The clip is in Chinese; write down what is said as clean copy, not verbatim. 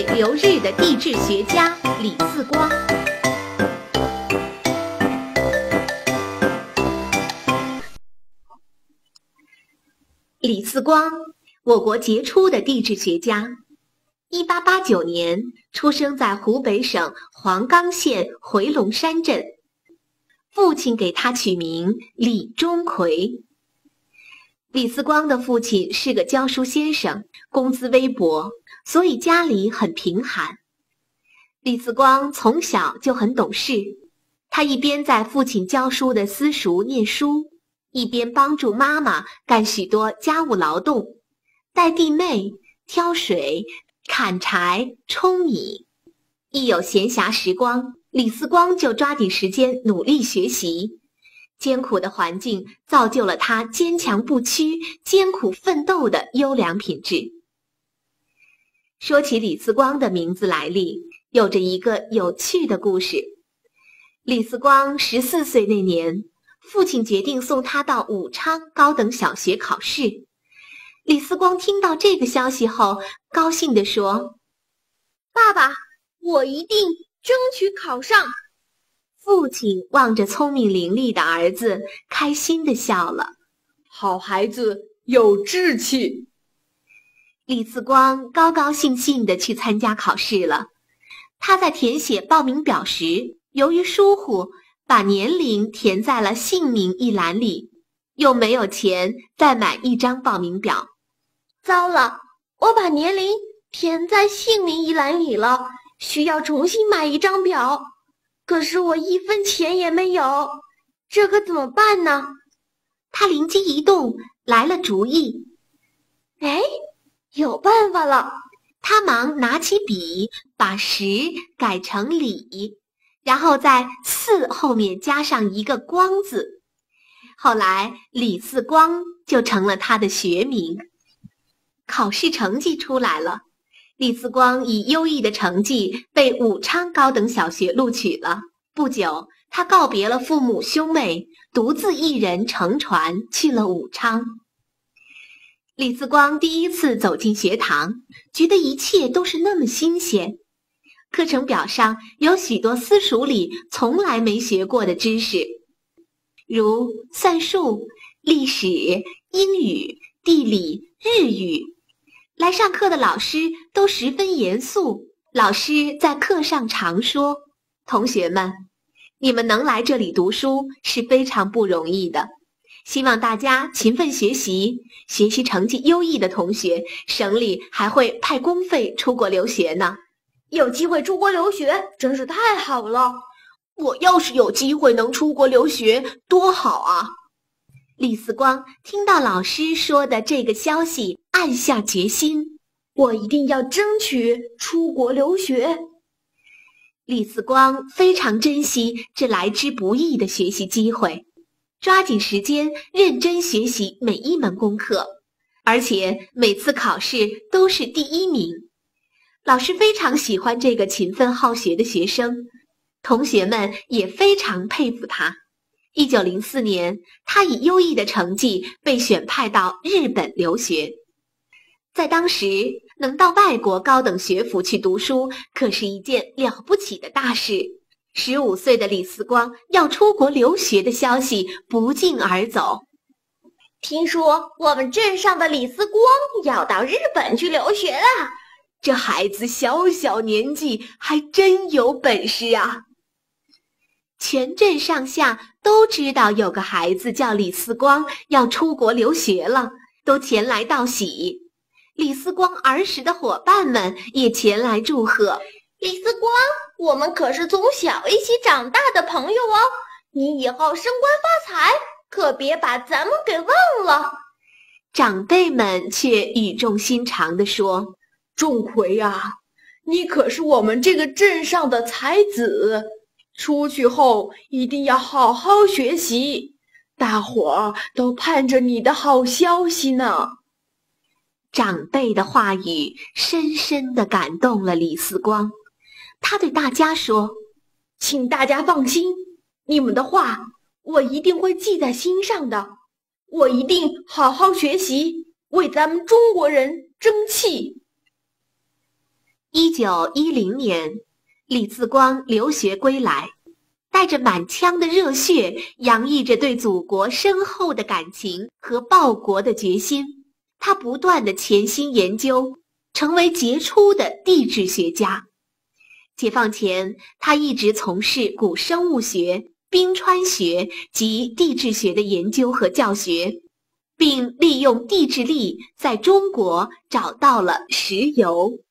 留日的地质学家李四光。李四光，我国杰出的地质学家。1889年出生在湖北省黄冈县回龙山镇，父亲给他取名李钟馗。李四光的父亲是个教书先生，工资微薄，所以家里很贫寒。李四光从小就很懂事，他一边在父亲教书的私塾念书，一边帮助妈妈干许多家务劳动，带弟妹、挑水、砍柴、舂米。一有闲暇时光，李四光就抓紧时间努力学习。艰苦的环境造就了他坚强不屈、艰苦奋斗的优良品质。说起李四光的名字来历，有着一个有趣的故事。李四光14岁那年，父亲决定送他到武昌高等小学考试。李四光听到这个消息后，高兴地说：“ 爸爸，我一定争取考上。” 父亲望着聪明伶俐的儿子，开心地笑了。 好孩子，有志气。 李四光高高兴兴地去参加考试了。他在填写报名表时，由于疏忽，把年龄填在了姓名一栏里，又没有钱再买一张报名表。 糟了，我把年龄填在姓名一栏里了，需要重新买一张表。可是我1分钱也没有，这可怎么办呢？ 他灵机一动，来了主意。 哎，有办法了！ 他忙拿起笔，把10改成李，然后在4后面加上一个光字。后来李四光就成了他的学名。考试成绩出来了，李四光以优异的成绩被武昌高等小学录取了。不久，他告别了父母兄妹，独自一人乘船去了武昌。李四光第一次走进学堂，觉得一切都是那么新鲜。课程表上有许多私塾里从来没学过的知识，如算术、历史、英语、地理、日语。来上课的老师都十分严肃，老师在课上常说：“同学们，你们能来这里读书是非常不容易的，希望大家勤奋学习，学习成绩优异的同学，省里还会派公费出国留学呢。 有机会出国留学真是太好了！ 我要是有机会能出国留学，多好啊！” 李四光听到老师说的这个消息，暗下决心， 我一定要争取出国留学。 李四光非常珍惜这来之不易的学习机会，抓紧时间认真学习每一门功课，而且每次考试都是第1名。老师非常喜欢这个勤奋好学的学生，同学们也非常佩服他。1904年，他以优异的成绩被选派到日本留学。在当时，能到外国高等学府去读书，可是一件了不起的大事。15岁的李四光要出国留学的消息不胫而走。 听说我们镇上的李四光要到日本去留学了， 这孩子小小年纪还真有本事啊！ 全镇上下都知道有个孩子叫李四光要出国留学了，都前来道喜。李四光儿时的伙伴们也前来祝贺。 李四光，我们可是从小一起长大的朋友哦，你以后升官发财，可别把咱们给忘了。 长辈们却语重心长地说：“ 钟馗啊，你可是我们这个镇上的才子，出去后一定要好好学习，大伙儿都盼着你的好消息呢。” 长辈的话语深深地感动了李四光，他对大家说：“ 请大家放心，你们的话我一定会记在心上的，我一定好好学习，为咱们中国人争气。” 1910年，李自光留学归来，带着满腔的热血，洋溢着对祖国深厚的感情和报国的决心。他不断地潜心研究，成为杰出的地质学家。解放前，他一直从事古生物学、冰川学及地质学的研究和教学，并利用地质力在中国找到了石油。